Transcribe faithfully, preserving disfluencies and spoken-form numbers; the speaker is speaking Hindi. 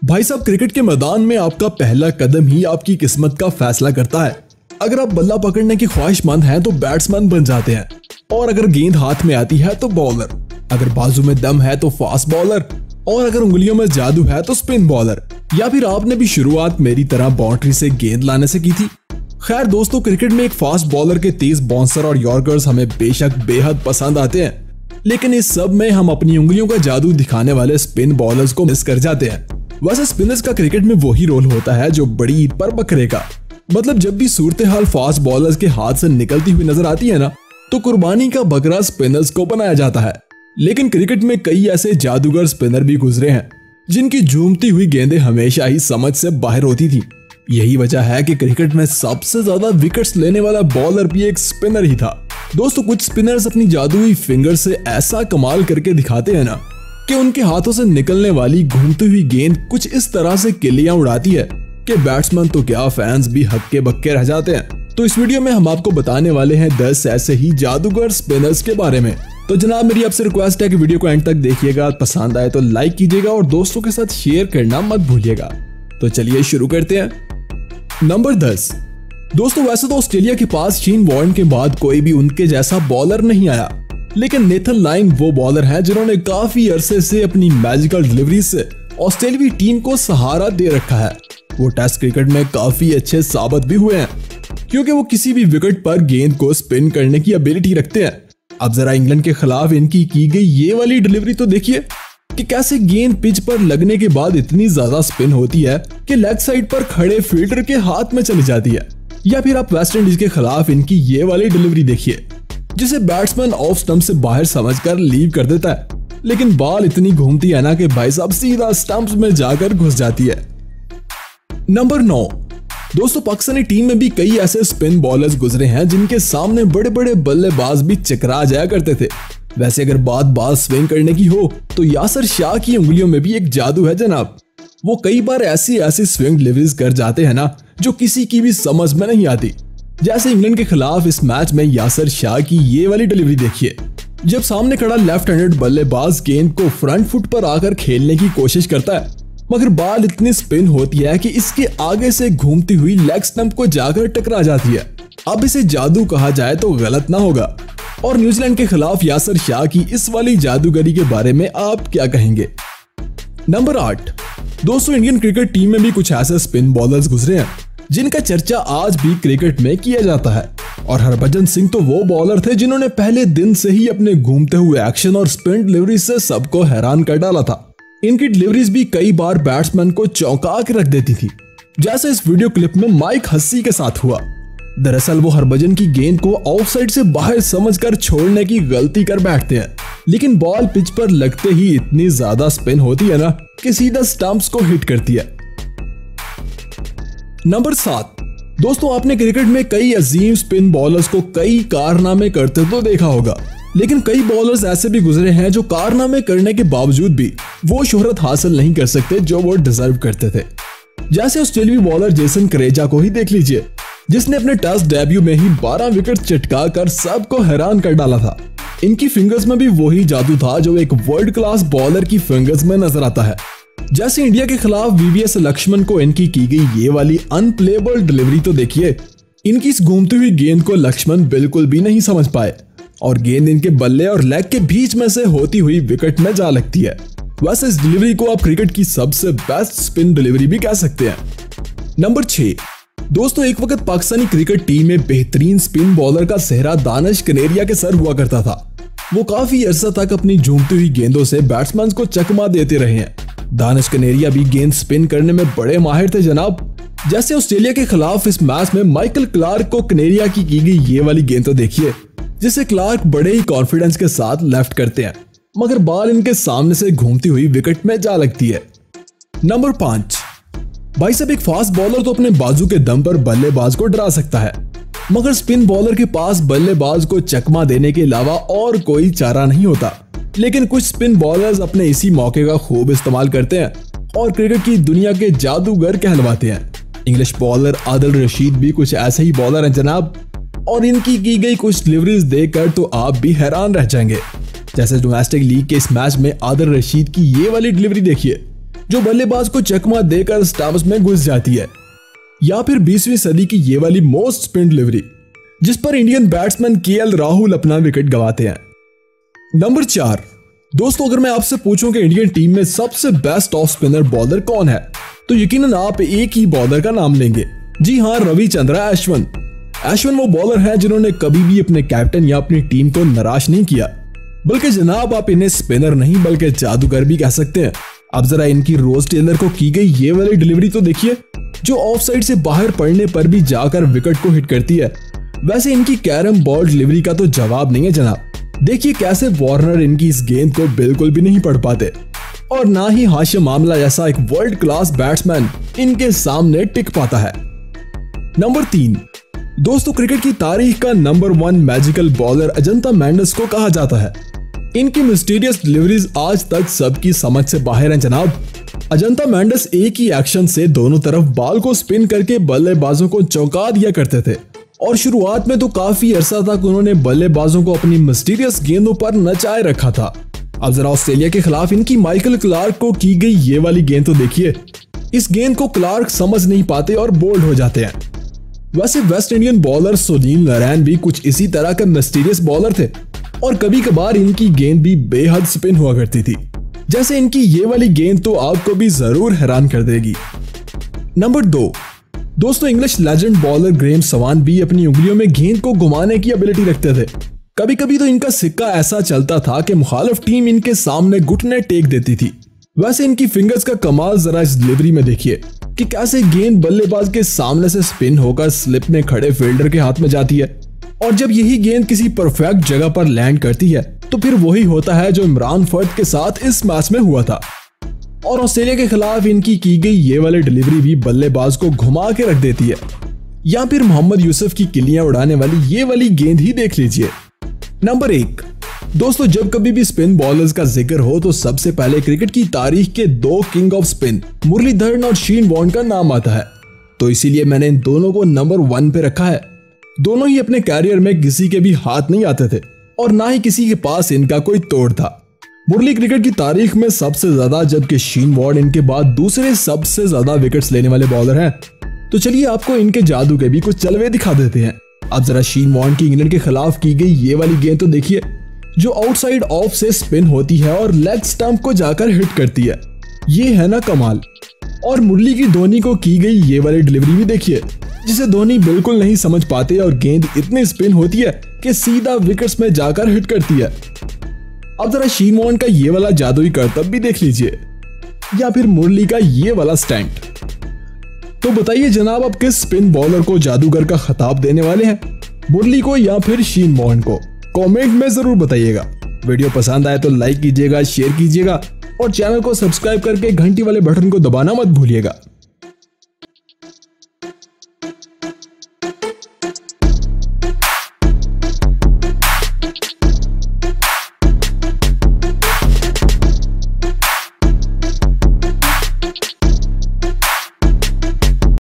भाई साहब, क्रिकेट के मैदान में आपका पहला कदम ही आपकी किस्मत का फैसला करता है। अगर आप बल्ला पकड़ने की ख्वाहिशमंद हैं तो बैट्समैन बन जाते हैं, और अगर गेंद हाथ में आती है तो बॉलर, अगर बाजू में दम है तो फास्ट बॉलर, और अगर उंगलियों में जादू है तो स्पिन बॉलर। या फिर आपने भी शुरुआत मेरी तरह बाउंड्री से गेंद लाने से की थी। खैर दोस्तों, क्रिकेट में एक फास्ट बॉलर के तेज बाउंसर और यॉर्कर्स हमें बेशक बेहद पसंद आते हैं, लेकिन इस सब में हम अपनी उंगलियों का जादू दिखाने वाले स्पिन बॉलर्स को मिस कर जाते हैं। वैसे स्पिनर्स का क्रिकेट में वही रोल होता है जो बड़ी ईद पर बकरे का। मतलब जब भी सूरत हाल फास्ट बॉलर्स के हाथ से निकलती हुई नजर आती है ना, तो कुर्बानी का बकरा स्पिनर्स को बनाया जाता है। लेकिन क्रिकेट में कई ऐसे जादूगर स्पिनर भी गुजरे हैं जिनकी झूमती हुई गेंदें हमेशा ही समझ से बाहर होती थी। यही वजह है कि क्रिकेट में सबसे ज्यादा विकेट्स लेने वाला बॉलर भी एक स्पिनर ही था। दोस्तों, कुछ स्पिनर्स अपनी जादुई फिंगर से ऐसा कमाल करके दिखाते हैं ना कि उनके हाथों से निकलने वाली घूमती हुई गेंद कुछ इस तरह से किलियां उड़ाती है कि बैट्समैन तो क्या फैंस भी हक्के बक्के रह जाते हैं। तो इस वीडियो में हम आपको बताने वाले हैं दस ऐसे ही जादूगर स्पिनर्स के बारे में। तो जनाब, मेरी आपसे रिक्वेस्ट है कि वीडियो को एंड तक देखिएगा, पसंद आए तो लाइक कीजिएगा और दोस्तों के साथ शेयर करना मत भूलिएगा। तो चलिए शुरू करते हैं। नंबर दस। दोस्तों, वैसे तो ऑस्ट्रेलिया के पास शेन वॉर्न के बाद कोई भी उनके जैसा बॉलर नहीं आया, लेकिन नेथन लाइन वो बॉलर हैं जिन्होंने काफी अरसे से अपनी मैजिकल डिलीवरी से ऑस्ट्रेलियाई टीम को सहारा दे रखा है। वो टेस्ट क्रिकेट में काफी अच्छे साबित भी हुए हैं, क्योंकि वो किसी भी विकेट पर गेंद को स्पिन करने की एबिलिटी रखते हैं। अब जरा इंग्लैंड के खिलाफ इनकी की गई ये वाली डिलीवरी तो देखिए कि कैसे गेंद पिच पर लगने के बाद इतनी ज्यादा स्पिन होती है कि लेग साइड पर खड़े फील्डर के हाथ में चली जाती है। या फिर आप वेस्ट इंडीज के खिलाफ इनकी ये वाली डिलीवरी देखिए, जिसे बैट्समैन ऑफ स्टंप से बाहर समझकर लीव कर देता है, लेकिन बॉल इतनी घूमती है ना कि भाई साहब सीधा स्टंप्स में जाकर घुस जाती है। नंबर नौ। दोस्तों, पाकिस्तानी टीम में भी कई ऐसे स्पिन बॉलर्स गुजरे हैं जिनके सामने बड़े बड़े बल्लेबाज भी चकरा जाया करते थे। वैसे अगर बात बाल स्विंग करने की हो तो यासिर शाह की उंगलियों में भी एक जादू है जनाब। वो कई बार ऐसी ऐसी स्विंग डिलीवरीज कर जाते हैं ना जो किसी की भी समझ में नहीं आती। जैसे इंग्लैंड के खिलाफ इस मैच में यासिर शाह की ये वाली डिलीवरी देखिए, जब सामने खड़ा लेफ्ट हैंडेड बल्लेबाज गेंद को फ्रंट फुट पर आकर खेलने की कोशिश करता है, मगर बॉल इतनी स्पिन होती है कि इसके आगे से घूमती हुई लेग स्टंप को जाकर टकरा जाती है। अब इसे जादू कहा जाए तो गलत ना होगा। और न्यूजीलैंड के खिलाफ यासिर शाह की इस वाली जादूगरी के बारे में आप क्या कहेंगे? नंबर आठ। दोस्तों, इंडियन क्रिकेट टीम में भी कुछ ऐसे स्पिन बॉलर्स गुजरे हैं जिनका चर्चा आज भी क्रिकेट में किया जाता है। और हरभजन सिंह तो वो बॉलर थे जिन्होंने पहले दिन से ही अपने घूमते हुए एक्शन और स्पिन डिलीवरी से सबको हैरान कर डाला था। इनकी डिलीवरीज भी कई बार बैट्समैन को चौंका के रख देती थी, जैसे इस वीडियो क्लिप में माइक हस्सी के साथ हुआ। दरअसल वो हरभजन की गेंद को ऑफसाइड से बाहर समझकर छोड़ने की गलती कर बैठते हैं, लेकिन बॉल पिच पर लगते ही इतनी ज्यादा स्पिन होती है ना कि सीधा स्टंप्स को हिट करती है। नंबर सात। दोस्तों, आपने क्रिकेट में कई अजीम स्पिन बॉलर्स को कई कारनामे करते तो देखा होगा, लेकिन कई बॉलर्स ऐसे भी गुजरे हैं जो कारनामे करने के बावजूद भी वो शोहरत हासिल नहीं कर सकते जो वो डिजर्व करते थे। जैसे ऑस्ट्रेलियाई बॉलर जेसन क्रेजा को ही देख लीजिए, जिसने अपने टेस्ट डेब्यू में ही बारह विकेट चटका कर सबको हैरान कर डाला था। इनकी फिंगर्स में भी वही जादू था जो एक वर्ल्ड क्लास बॉलर की फिंगर्स में नजर आता है। जैसे इंडिया के खिलाफ वीवीएस लक्ष्मण को इनकी की गई ये वाली अनप्लेबल डिलीवरी तो देखिए, इनकी इस घूमती हुई गेंद को लक्ष्मण बिल्कुल भी नहीं समझ पाए और गेंद इनके बल्ले और लेग के बीच में से होती हुई विकेट में जा लगती है। वैसे इस डिलीवरी को आप क्रिकेट की सबसे बेस्ट स्पिन डिलीवरी भी कह सकते हैं। नंबर छह। दोस्तों, एक वक्त पाकिस्तानी क्रिकेट टीम में बेहतरीन स्पिन बॉलर का सेहरा दानिश कनेरिया के सर हुआ करता था। वो काफी अरसा तक अपनी झूमती हुई गेंदों से बैट्समैन को चकमा देते रहे हैं। दानिश कनेरिया भी गेंद स्पिन करने में बड़े माहिर थे जनाब। जैसे ऑस्ट्रेलिया के खिलाफ इस मैच में माइकल क्लार्क को कनेरिया की की गई ये वाली गेंद तो देखिए, जिसे क्लार्क बड़े ही कॉन्फिडेंस के साथ लेफ्ट करते हैं, मगर बॉल इनके सामने से घूमती हुई विकेट में जा लगती है। नंबर पांच। भाई साहब, एक फास्ट बॉलर तो अपने बाजू के दम पर बल्लेबाज को डरा सकता है, मगर स्पिन बॉलर के पास बल्लेबाज को चकमा देने के अलावा और कोई चारा नहीं होता। लेकिन कुछ स्पिन बॉलर्स अपने इसी मौके का खूब इस्तेमाल करते हैं और क्रिकेट की दुनिया के जादूगर कहलवाते हैं। इंग्लिश बॉलर आदिल रशीद भी कुछ ऐसे ही बॉलर हैं जनाब, और इनकी की गई कुछ डिलीवरीज देखकर तो आप भी हैरान रह जाएंगे। जैसे डोमेस्टिक लीग के इस मैच में आदिल रशीद की ये वाली डिलीवरी देखिए, जो बल्लेबाज को चकमा देकर स्टंप्स में घुस जाती है। या फिर बीसवीं सदी की ये वाली मोस्ट स्पिन डिलीवरी जिस पर Indian batsman K L Rahul अपना विकेट गंवाते हैं। नंबर चार, दोस्तों अगर मैं आपसे पूछूं कि इंडियन टीम में सबसे बेस्ट ऑफ स्पिनर बॉलर कौन है तो यकीनन आप एक ही बॉलर का नाम लेंगे। जी हाँ, रविचंद्रन अश्विन। अश्विन वो बॉलर है जिन्होंने कभी भी अपने कैप्टन या अपनी टीम को निराश नहीं किया, बल्कि जनाब आप इन्हें स्पिनर नहीं बल्कि जादूगर भी कह सकते हैं। अब जरा इनकी रोज टेलर को की गई ये वाली डिलीवरी तो देखिए, जो ऑफ साइड से बाहर पड़ने पर भी जाकर विकेट को हिट करती है। वैसे इनकी कैरम बॉल डिलीवरी का तो जवाब नहीं है जनाब। देखिए कैसे वार्नर इनकी इस गेंद को बिल्कुल भी नहीं पढ़ पाते और ना ही हाशिम आमला जैसा एक वर्ल्ड क्लास बैट्समैन इनके सामने टिक पाता है। नंबर तीन, दोस्तों क्रिकेट की तारीख का number one magical bowler Ajantha Mendis को कहा जाता है। इनकी मिस्टीरियस डिलीवरीज आज तक सबकी समझ से बाहर हैं जनाब। अजंता मेंडिस एक ही एक्शन से दोनों तरफ बॉल को स्पिन करके बल्लेबाजों को चौंका दिया करते थे और शुरुआत में तो काफी अरसा तक उन्होंने बल्लेबाजों को अपनी मिस्टीरियस गेंदों पर नचाए रखा था। अब जरा ऑस्ट्रेलिया के खिलाफ इनकी माइकल क्लार्क को की गई ये वाली गेंद तो देखिए। इस गेंद को क्लार्क समझ नहीं पाते और बोल्ड हो जाते हैं। वैसे West Indian bowler Sunil Narine भी कुछ इसी तरह के मिस्टीरियस बॉलर थे और कभी कभार इनकी गेंद भी बेहद स्पिन हुआ करती थी। जैसे इनकी ये वाली गेंद तो आपको भी जरूर हैरान कर देगी। नंबर दो, दोस्तों English legend bowler Graeme Swann भी अपनी उंगलियों में गेंद को घुमाने की एबिलिटी रखते थे। कभी कभी तो इनका सिक्का ऐसा चलता था कि मुखालिफ टीम इनके सामने घुटने टेक देती थी। वैसे इनकी फिंगर्स का कमाल जरा इस डिलीवरी में देखिए कि कैसे गेंद बल्लेबाज के सामने से स्पिन होकर स्लिप में खड़े फील्डर के हाथ में जाती है और जब यही गेंद किसी परफेक्ट जगह पर लैंड करती है तो फिर वही होता है जो इमरान फर्द के साथ इस मैच में हुआ था। और ऑस्ट्रेलिया के खिलाफ इनकी की गई ये वाली डिलीवरी भी बल्लेबाज को घुमा के रख देती है। या फिर मोहम्मद यूसुफ की किलियां उड़ाने वाली ये वाली गेंद ही देख लीजिए। नंबर एक, दोस्तों जब कभी भी स्पिन बॉलर्स का जिक्र हो तो सबसे पहले क्रिकेट की तारीख के दो किंग ऑफ स्पिन मुरलीधरन और शेन वॉर्न का नाम आता है, तो इसीलिए मैंने इन दोनों को नंबर वन पे रखा है। दोनों ही अपने कैरियर में किसी के भी हाथ नहीं आते थे और ना ही किसी के पास इनका कोई तोड़ था। मुरली क्रिकेट की तारीख में सबसे ज्यादा, जबकि शेन वॉर्न इनके बाद दूसरे सबसे ज्यादा विकेट्स लेने वाले बॉलर हैं। तो चलिए आपको इनके जादू के भी कुछ चलवे दिखा देते हैं। अब जरा शेन वॉर्न की इंग्लैंड के खिलाफ की गई ये वाली गेंद तो देखिए, जो आउटसाइड ऑफ से स्पिन होती है और लेग स्टंप को जाकर हिट करती है। ये है ना कमाल। और मुरली की धोनी को की गई ये वाली डिलीवरी भी देखिए, जिसे धोनी बिल्कुल नहीं समझ पाते और गेंद इतनी स्पिन होती है कि सीधा विकेट्स में जाकर हिट करती है। अब जरा शेन वॉर्न का ये वाला जादुई करतब भी देख लीजिए, या फिर मुरली का ये वाला स्टैंड। तो बताइए जनाब, आप किस स्पिन बॉलर को जादूगर का खिताब देने वाले हैं, मुरली को या फिर शेन वॉर्न को? कमेंट में जरूर बताइएगा। वीडियो पसंद आए तो लाइक कीजिएगा, शेयर कीजिएगा और चैनल को सब्सक्राइब करके घंटी वाले बटन को दबाना मत भूलिएगा।